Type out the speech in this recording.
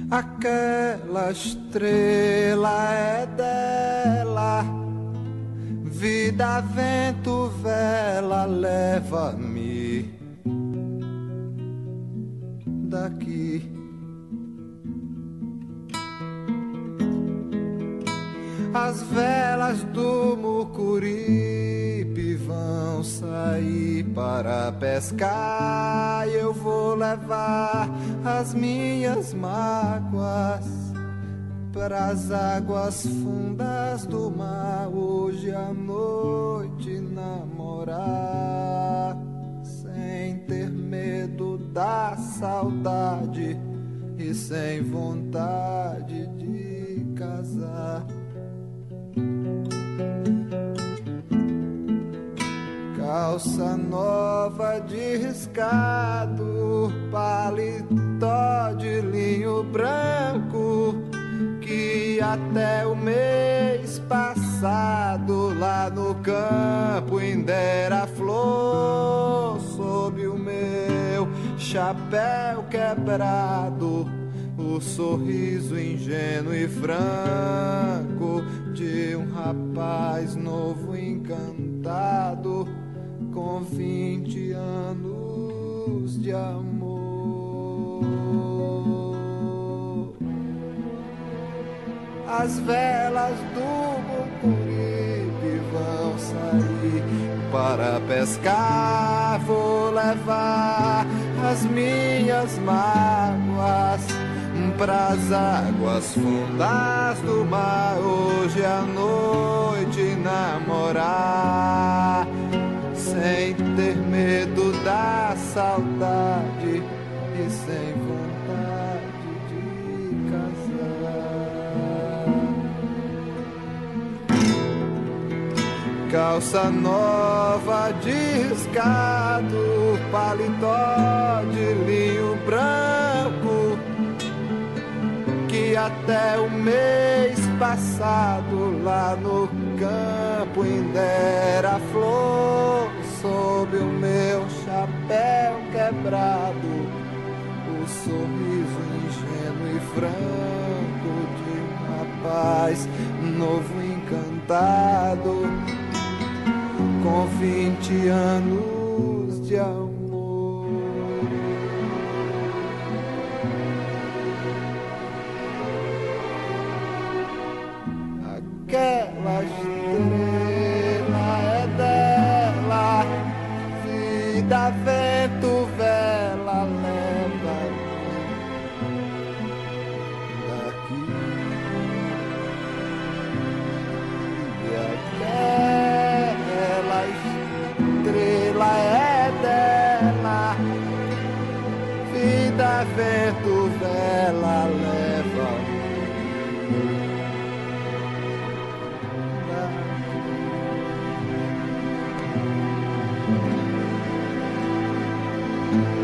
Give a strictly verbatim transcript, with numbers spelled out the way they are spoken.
Aquela estrela é dela, vida, vento, vela, leva-me daqui. As velas do Mucuripe vão sair para pescar e eu vou levar as minhas mágoas para as águas fundas do mar. Hoje à noite namorar sem ter medo da saudade e sem vontade de casar. Calça nova de riscado, paletó de linho branco, que até o mês passado lá no campo ainda era flor. Sob o meu chapéu quebrado, o sorriso ingênuo e franco de um rapaz novo encantado com vinte anos de amor. As velas do Mucuripe vão sair para pescar, vou levar as minhas mágoas pras águas fundas do mar. Hoje à noite namorar sem ter medo da saudade e sem vontade de casar. Calça nova de riscado, paletó de linho branco, que até o mês passado lá no campo ainda era flor. Sob o meu chapéu quebrado, o sorriso ingênuo e franco de um rapaz novo encantado com vinte anos de amor. Aquela estrela é dela, vida, vento, vela, leva-me daqui. E aquela estrela é dela, vida, vento, vela, leva-me. Thank you.